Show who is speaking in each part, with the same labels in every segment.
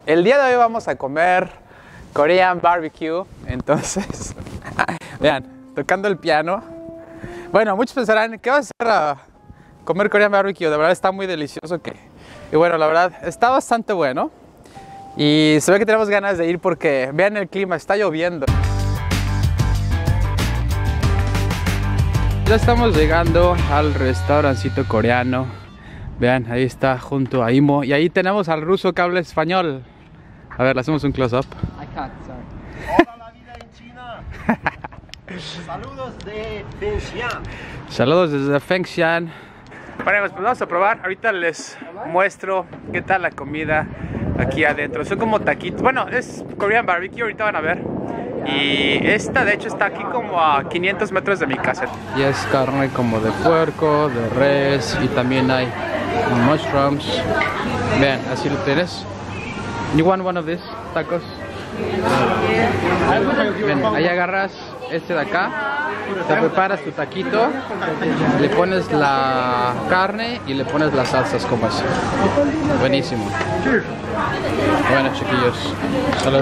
Speaker 1: El día de hoy vamos a comer Korean barbecue. Entonces, vean, tocando el piano. Bueno, muchos pensarán, ¿qué va a hacer a comer Korean barbecue? De verdad está muy delicioso. Y bueno, la verdad está bastante bueno. Y se ve que tenemos ganas de ir porque vean el clima, está lloviendo. Ya estamos llegando al restaurancito coreano. Vean, ahí está junto a Imo. Y ahí tenemos al ruso que habla español. A ver, le hacemos un close-up.
Speaker 2: I can't, sorry.
Speaker 3: Hola la vida en China. Saludos de Fengshan.
Speaker 1: Saludos desde Fengshan. Bueno, pues vamos a probar. Ahorita les muestro qué tal la comida aquí adentro. Son como taquitos. Bueno, es Korean barbecue, ahorita van a ver. Y esta de hecho está aquí como a 500 metros de mi casa. Y es carne como de puerco, de res y también hay mushrooms. Vean, así lo tienes. You want one of these tacos? Ven, ahí agarras este de acá, te preparas tu taquito, le pones la carne y le pones las salsas como así. Buenísimo. Bueno, chiquillos, salud.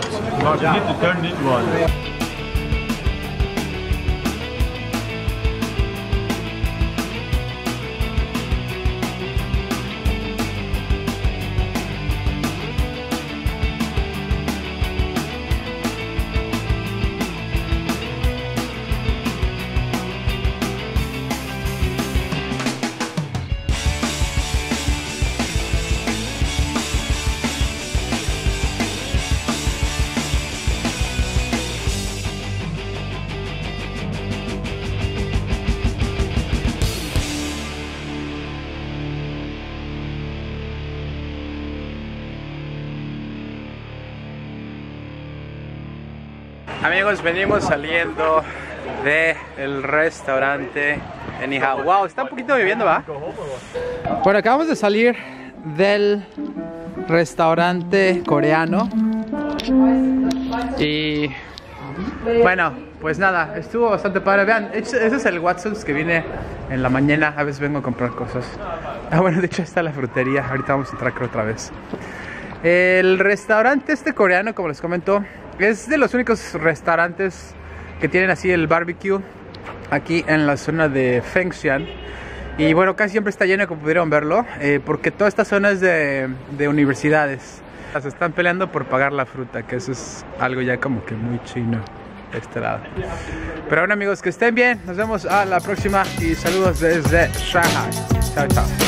Speaker 1: Amigos, venimos saliendo del restaurante en Nihao. Wow, está un poquito lloviendo, ¿va? Bueno, acabamos de salir del restaurante coreano. Y bueno, pues nada, estuvo bastante padre. Vean, ese es el Watson's que viene en la mañana. A veces vengo a comprar cosas. Ah, bueno, de hecho está la frutería. Ahorita vamos a entrar creo otra vez. El restaurante este coreano, como les comento, es de los únicos restaurantes que tienen así el barbecue aquí en la zona de Fengshan. Y bueno, casi siempre está lleno, como pudieron verlo, porque toda esta zona es de universidades. Se están peleando por pagar la fruta, que eso es algo ya como que muy chino de este lado. Pero bueno amigos, que estén bien, nos vemos a la próxima y saludos desde Shanghai. Chao, chao.